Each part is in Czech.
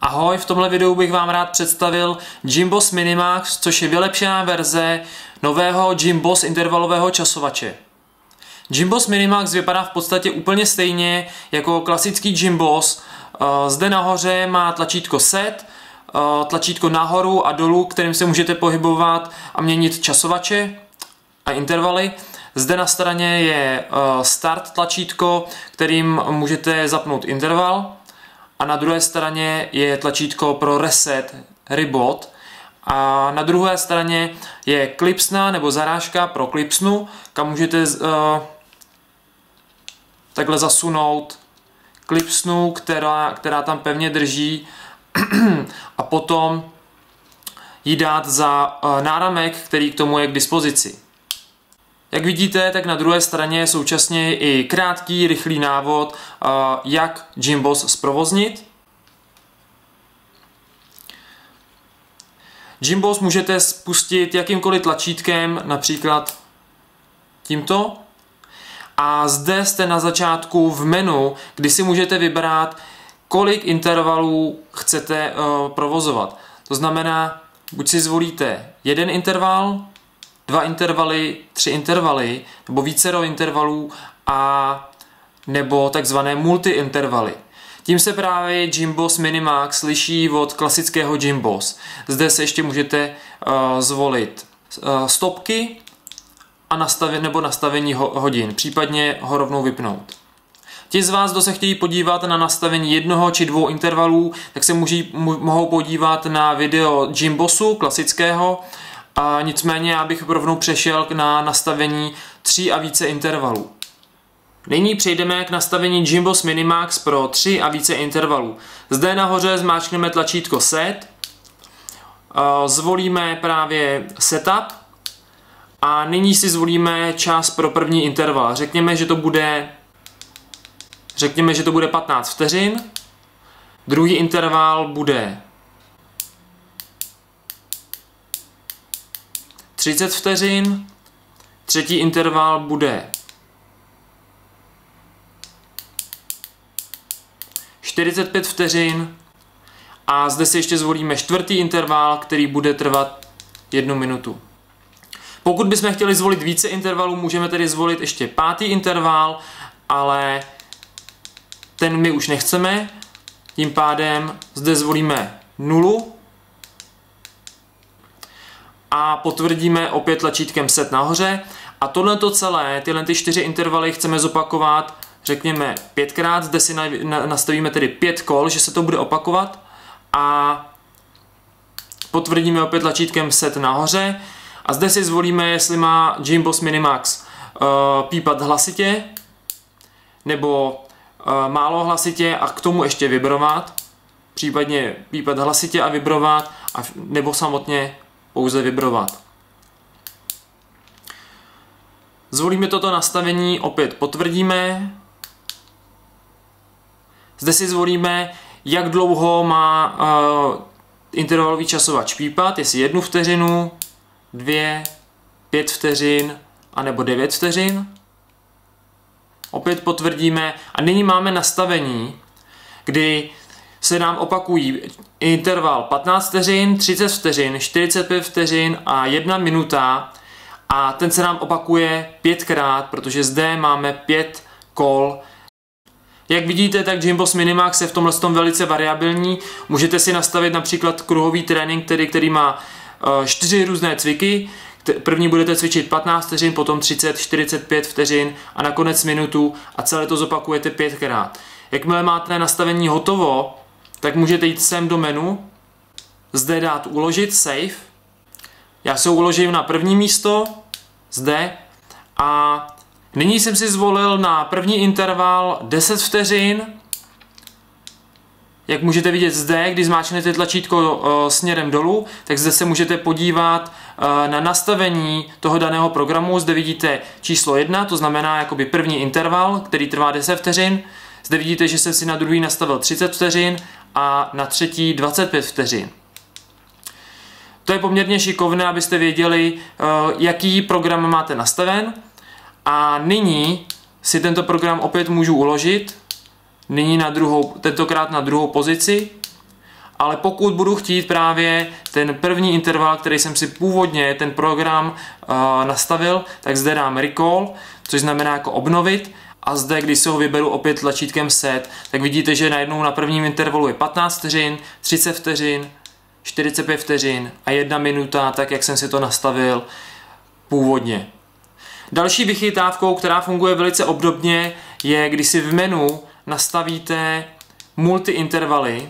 Ahoj, v tomhle videu bych vám rád představil Gymboss Minimax, což je vylepšená verze nového Gymboss intervalového časovače. Gymboss Minimax vypadá v podstatě úplně stejně jako klasický Gymboss. Zde nahoře má tlačítko Set, tlačítko nahoru a dolů, kterým se můžete pohybovat a měnit časovače a intervaly. Zde na straně je Start tlačítko, kterým můžete zapnout interval. A na druhé straně je tlačítko pro Reset, Reboot. A na druhé straně je klipsna nebo zarážka pro klipsnu, kam můžete takhle zasunout klipsnu, která tam pevně drží a potom ji dát za náramek, který k tomu je k dispozici. Jak vidíte, tak na druhé straně je současně i krátký, rychlý návod, jak Gymboss zprovoznit. Gymboss můžete spustit jakýmkoliv tlačítkem, například tímto. A zde jste na začátku v menu, kdy si můžete vybrat, kolik intervalů chcete provozovat. To znamená, buď si zvolíte jeden interval, 2 intervaly, 3 intervaly, nebo vícero intervalů a nebo takzvané multi-intervaly. Tím se právě Gymboss Minimax liší od klasického Gymboss. Zde se ještě můžete zvolit stopky a nastavení hodin, případně ho rovnou vypnout. Ti z vás, kdo se chtějí podívat na nastavení 1 či 2 intervalů, tak se mohou podívat na video Gymbossu klasického. A nicméně já bych rovnou přešel na nastavení 3 a více intervalů. Nyní přejdeme k nastavení Gymboss Minimax pro 3 a více intervalů. Zde nahoře zmáčkneme tlačítko Set, zvolíme právě Setup a nyní si zvolíme čas pro první interval. Řekněme, že to bude 15 vteřin, druhý interval bude 30 vteřin, třetí interval bude 45 vteřin a zde si ještě zvolíme čtvrtý interval, který bude trvat 1 minutu. Pokud bychom chtěli zvolit více intervalů, můžeme tedy zvolit ještě 5. interval, ale ten my už nechceme, tím pádem zde zvolíme 0 a potvrdíme opět tlačítkem Set nahoře a tohleto celé, tyhle 4 intervaly chceme zopakovat, řekněme 5krát, zde si nastavíme tedy 5 kol, že se to bude opakovat a potvrdíme opět tlačítkem Set nahoře a zde si zvolíme, jestli má Gymboss Minimax pípat hlasitě nebo málo hlasitě a k tomu ještě vibrovat, případně pípat hlasitě a vibrovat nebo samotně pouze vibrovat. Zvolíme toto nastavení, opět potvrdíme. Zde si zvolíme, jak dlouho má intervalový časovač pípat, jestli 1 vteřinu, 2, 5 vteřin, anebo 9 vteřin. Opět potvrdíme a nyní máme nastavení, kdy se nám opakují interval 15 vteřin, 30 vteřin, 45 vteřin a 1 minuta a ten se nám opakuje 5krát, protože zde máme 5 kol. Jak vidíte, tak Gymboss Minimax je v tomhle velice variabilní. Můžete si nastavit například kruhový trénink, který má 4 různé cviky. První budete cvičit 15 vteřin, potom 30, 45 vteřin a nakonec minutu a celé to zopakujete 5krát. Jakmile máte nastavení hotovo, tak můžete jít sem do menu, zde dát uložit, save. Já se uložím na první místo, zde, a nyní jsem si zvolil na první interval 10 vteřin. Jak můžete vidět zde, když zmáčknete tlačítko směrem dolů, tak zde se můžete podívat na nastavení toho daného programu. Zde vidíte číslo 1, to znamená jakoby první interval, který trvá 10 vteřin. Zde vidíte, že jsem si na druhý nastavil 30 vteřin a na třetí 25 vteřin. To je poměrně šikovné, abyste věděli, jaký program máte nastaven. A nyní si tento program opět můžu uložit. Nyní tentokrát na druhou pozici. ale pokud budu chtít právě ten první interval, který jsem si původně ten program nastavil, tak zde dám recall, což znamená jako obnovit. A zde, když si ho vyberu opět tlačítkem set, tak vidíte, že najednou na prvním intervalu je 15 vteřin, 30 vteřin, 45 vteřin a 1 minuta, tak jak jsem si to nastavil původně. Další vychytávkou, která funguje velice obdobně, je, když si v menu nastavíte multi-intervaly,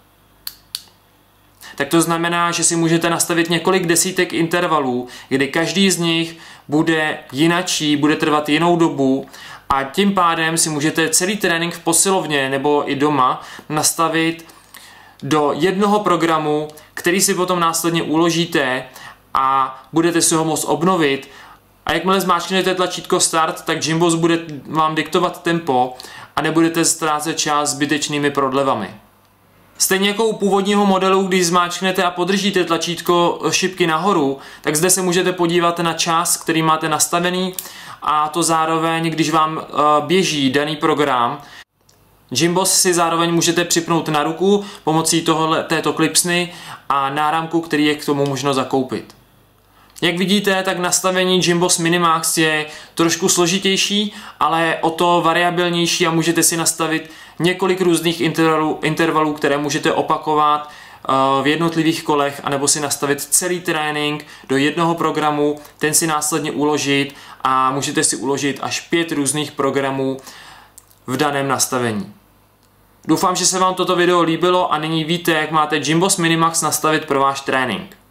tak to znamená, že si můžete nastavit několik desítek intervalů, kdy každý z nich bude jinačí, bude trvat jinou dobu a tím pádem si můžete celý trénink v posilovně nebo i doma nastavit do jednoho programu, který si potom následně uložíte a budete si ho moct obnovit. A jakmile zmáčknete tlačítko Start, tak Gymboss bude vám diktovat tempo a nebudete ztrácet čas zbytečnými prodlevami. Stejně jako u původního modelu, když zmáčknete a podržíte tlačítko šipky nahoru, tak zde se můžete podívat na čas, který máte nastavený, a to zároveň, když vám běží daný program. Gymboss si zároveň můžete připnout na ruku pomocí této klipsny a náramku, který je k tomu možno zakoupit. Jak vidíte, tak nastavení Gymboss Minimax je trošku složitější, ale o to variabilnější a můžete si nastavit několik různých intervalů, které můžete opakovat v jednotlivých kolech, anebo si nastavit celý trénink do jednoho programu, ten si následně uložit a můžete si uložit až 5 různých programů v daném nastavení. Doufám, že se vám toto video líbilo a nyní víte, jak máte Gymboss Minimax nastavit pro váš trénink.